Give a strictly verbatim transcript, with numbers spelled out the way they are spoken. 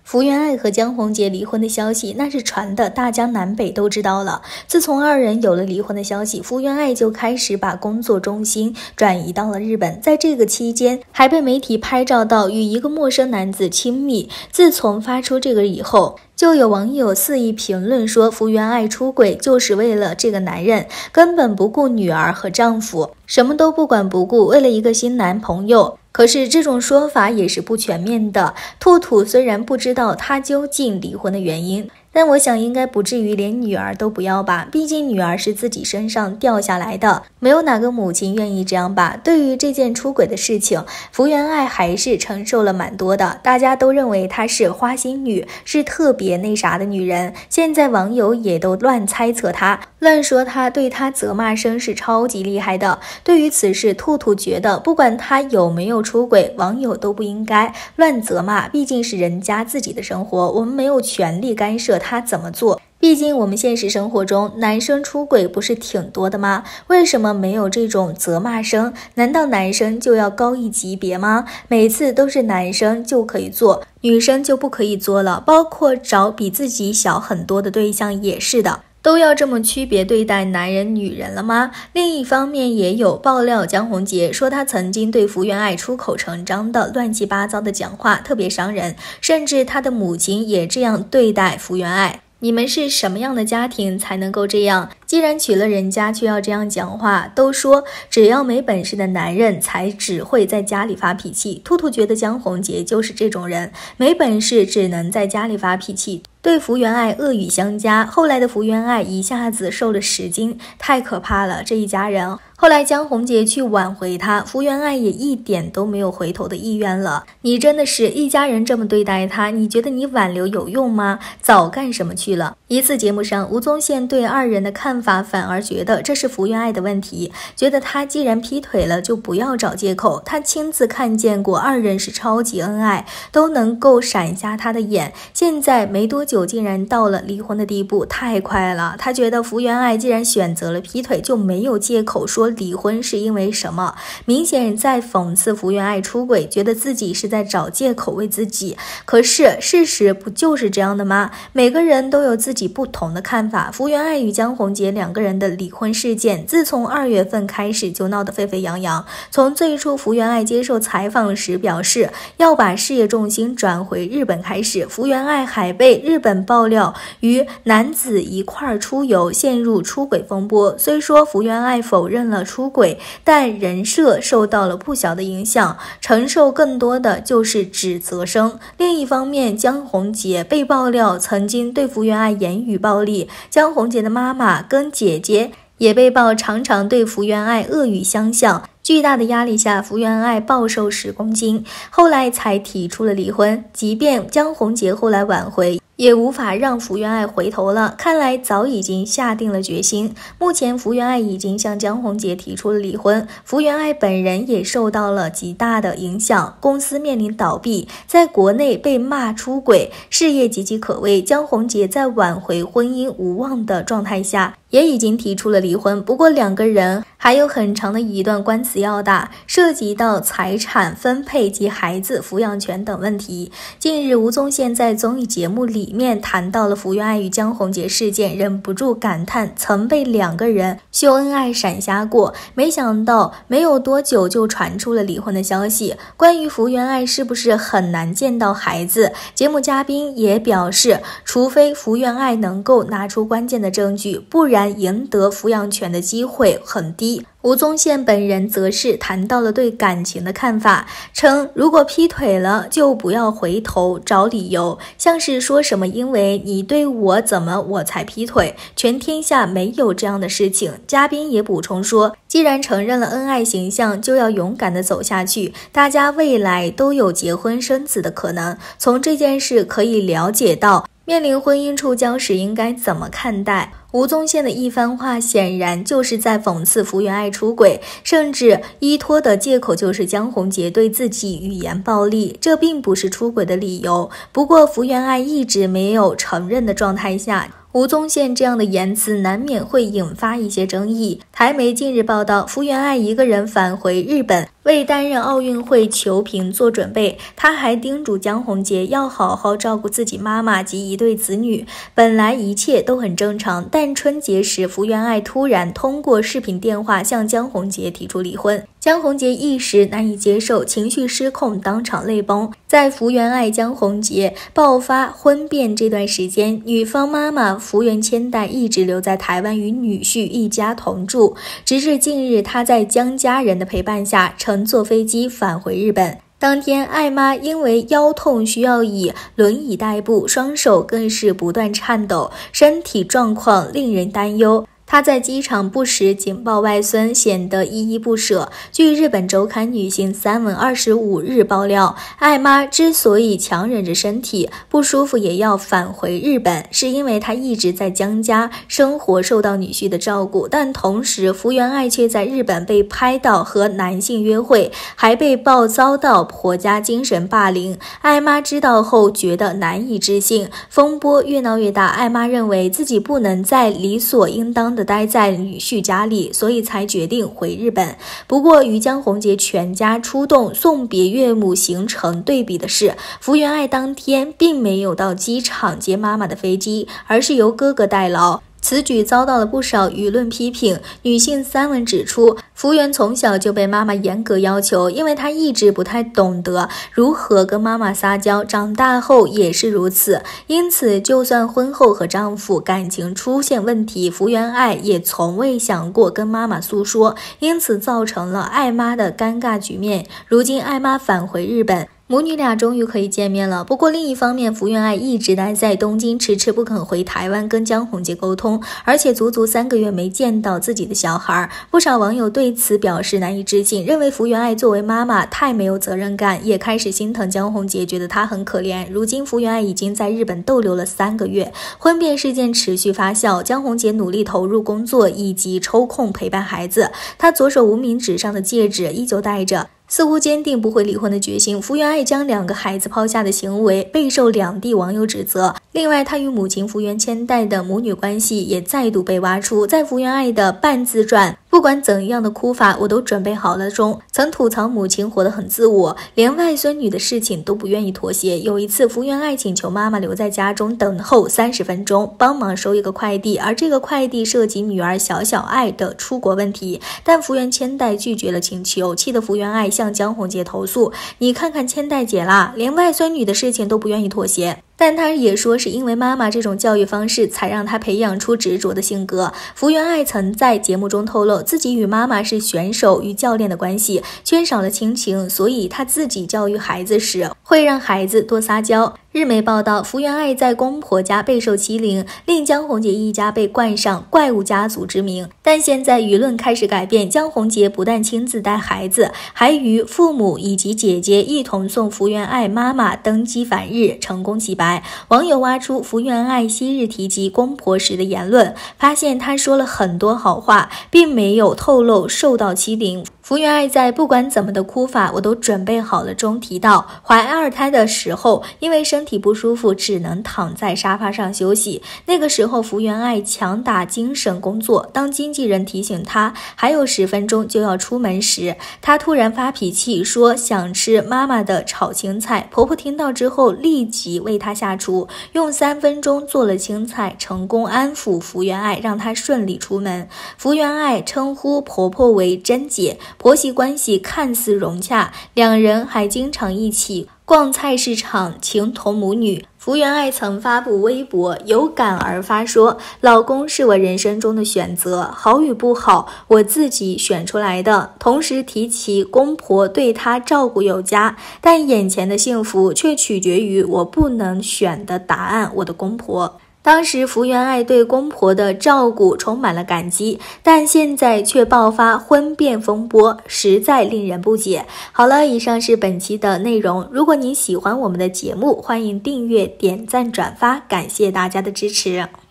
福原爱和江宏杰离婚的消息，那是传的大江南北都知道了。自从二人有了离婚的消息，福原爱就开始把工作重心转移到了日本。在这个期间，还被媒体拍照到与一个陌生男子亲密。自从发出这个以后，就有网友肆意评论说，福原爱出轨就是为了这个男人，根本不顾女儿和丈夫，什么都不管不顾，为了一个新男朋友。可是这种说法也是不全面的。兔兔虽然不知道他究竟离婚的原因，但我想应该不至于连女儿都不要吧，毕竟女儿是自己身上掉下来的，没有哪个母亲愿意这样吧。对于这件出轨的事情，福原爱还是承受了蛮多的，大家都认为她是花心女，是特别那啥的女人。现在网友也都乱猜测她，乱说她，对她责骂声是超级厉害的。对于此事，兔兔觉得不管她有没有出轨，网友都不应该乱责骂，毕竟是人家自己的生活，我们没有权利干涉他怎么做。毕竟我们现实生活中男生出轨不是挺多的吗？为什么没有这种责骂声？难道男生就要高一级别吗？每次都是男生就可以做，女生就不可以做了，包括找比自己小很多的对象也是的，都要这么区别对待男人女人了吗？另一方面也有爆料，江宏杰说他曾经对福原爱出口成章的乱七八糟的讲话特别伤人，甚至他的母亲也这样对待福原爱。你们是什么样的家庭才能够这样？既然娶了人家却要这样讲话，都说只要没本事的男人才只会在家里发脾气。兔兔觉得江宏杰就是这种人，没本事只能在家里发脾气，对福原爱恶语相加。后来的福原爱一下子瘦了十斤，太可怕了，这一家人。后来江宏杰去挽回他，福原爱也一点都没有回头的意愿了。你真的是一家人这么对待他，你觉得你挽留有用吗？早干什么去了。一次节目上，吴宗宪对二人的看法反而觉得这是福原爱的问题，觉得他既然劈腿了就不要找借口，他亲自看见过二人是超级恩爱，都能够闪瞎他的眼，现在没多久竟然到了离婚的地步，太快了。他觉得福原爱既然选择了劈腿，就没有借口说离婚是因为什么，明显在讽刺福原爱出轨，觉得自己是在找借口为自己。可是事实不就是这样的吗？每个人都有自己不同的看法。福原爱与江宏杰两个人的离婚事件，自从二月份开始就闹得沸沸扬扬。从最初福原爱接受采访时表示要把事业重心转回日本开始，福原爱还被日本爆料与男子一块出游，陷入出轨风波。虽说福原爱否认了出轨，但人设受到了不小的影响，承受更多的就是指责声。另一方面，江宏杰被爆料曾经对福原爱言语暴力，江宏杰的妈妈跟姐姐也被曝常常对福原爱恶语相向。巨大的压力下，福原爱暴瘦十公斤，后来才提出了离婚。即便江宏杰后来挽回，也无法让福原爱回头了，看来早已经下定了决心。目前福原爱已经向江宏杰提出了离婚，福原爱本人也受到了极大的影响，公司面临倒闭，在国内被骂出轨，事业岌岌可危。江宏杰在挽回婚姻无望的状态下，也已经提出了离婚。不过两个人还有很长的一段官司要打，涉及到财产分配及孩子抚养权等问题。近日吴宗宪在综艺节目里面谈到了福原爱与江宏杰事件，忍不住感叹曾被两个人秀恩爱闪瞎过。没想到没有多久就传出了离婚的消息。关于福原爱是不是很难见到孩子，节目嘉宾也表示，除非福原爱能够拿出关键的证据，不然赢得抚养权的机会很低。吴宗宪本人则是谈到了对感情的看法，称如果劈腿了就不要回头找理由，像是说什么因为你对我怎么我才劈腿，全天下没有这样的事情。嘉宾也补充说，既然承认了恩爱形象，就要勇敢的走下去，大家未来都有结婚生子的可能。从这件事可以了解到，面临婚姻触礁时应该怎么看待。吴宗宪的一番话显然就是在讽刺福原爱出轨，甚至依托的借口就是江宏杰对自己语言暴力，这并不是出轨的理由。不过福原爱一直没有承认的状态下，吴宗宪这样的言辞难免会引发一些争议。台媒近日报道，福原爱一个人返回日本， 为担任奥运会球评做准备。他还叮嘱江宏杰要好好照顾自己妈妈及一对子女。本来一切都很正常，但春节时福原爱突然通过视频电话向江宏杰提出离婚。江宏杰一时难以接受，情绪失控，当场泪崩。在福原爱、江宏杰爆发婚变这段时间，女方妈妈福原千代一直留在台湾与女婿一家同住，直至近日她在江家人的陪伴下乘坐飞机返回日本。当天，爱妈因为腰痛需要以轮椅代步，双手更是不断颤抖，身体状况令人担忧。她在机场不时紧抱外孙，显得依依不舍。据日本周刊女性三文二十五日爆料，爱妈之所以强忍着身体不舒服也要返回日本，是因为她一直在江家生活，受到女婿的照顾。但同时，福原爱却在日本被拍到和男性约会，还被曝遭到婆家精神霸凌。爱妈知道后觉得难以置信，风波越闹越大。爱妈认为自己不能再理所应当的待在女婿家里，所以才决定回日本。不过与江宏杰全家出动送别岳母行程对比的是，福原爱当天并没有到机场接妈妈的飞机，而是由哥哥代劳。此举遭到了不少舆论批评。女性三文指出，福原从小就被妈妈严格要求，因为她一直不太懂得如何跟妈妈撒娇，长大后也是如此。因此，就算婚后和丈夫感情出现问题，福原爱也从未想过跟妈妈诉说，因此造成了爱妈的尴尬局面。如今爱妈返回日本，母女俩终于可以见面了。不过另一方面，福原爱一直待在东京，迟迟不肯回台湾跟江宏杰沟通，而且足足三个月没见到自己的小孩。不少网友对此表示难以置信，认为福原爱作为妈妈太没有责任感，也开始心疼江宏杰，觉得他很可怜。如今福原爱已经在日本逗留了三个月，婚变事件持续发酵，江宏杰努力投入工作以及抽空陪伴孩子，他左手无名指上的戒指依旧戴着，似乎坚定不会离婚的决心。福原爱将两个孩子抛下的行为备受两地网友指责。另外，她与母亲福原千代的母女关系也再度被挖出。在福原爱的半自传不管怎样的哭法我都准备好了中，曾吐槽母亲活得很自我，连外孙女的事情都不愿意妥协。有一次，福原爱请求妈妈留在家中等候三十分钟，帮忙收一个快递，而这个快递涉及女儿小小爱的出国问题，但福原千代拒绝了请求，气得福原爱向江宏杰投诉，你看看千代姐啦，连外孙女的事情都不愿意妥协。但他也说是因为妈妈这种教育方式才让他培养出执着的性格。福原爱曾在节目中透露，自己与妈妈是选手与教练的关系，缺少了亲情，所以他自己教育孩子时会让孩子多撒娇。日媒报道，福原爱在公婆家备受欺凌，令江宏杰一家被冠上怪物家族之名。但现在舆论开始改变，江宏杰不但亲自带孩子，还与父母以及姐姐一同送福原爱妈妈登机返日，成功洗白。网友挖出福原爱昔日提及公婆时的言论，发现她说了很多好话，并没有透露受到欺凌。福原爱在不管怎么的哭法我都准备好了中提到，怀二胎的时候因为身体不舒服只能躺在沙发上休息，那个时候福原爱强打精神工作，当经纪人提醒她还有十分钟就要出门时，她突然发脾气说想吃妈妈的炒青菜，婆婆听到之后立即为她下厨，用三分钟做了青菜，成功安抚福原爱，让她顺利出门。福原爱称呼婆婆为珍姐，婆媳关系看似融洽，两人还经常一起逛菜市场，情同母女。福原爱曾发布微博，有感而发说，老公是我人生中的选择，好与不好我自己选出来的，同时提起公婆对她照顾有加，但眼前的幸福却取决于我不能选的答案，我的公婆。当时福原爱对公婆的照顾充满了感激，但现在却爆发婚变风波，实在令人不解。好了，以上是本期的内容。如果您喜欢我们的节目，欢迎订阅、点赞、转发，感谢大家的支持。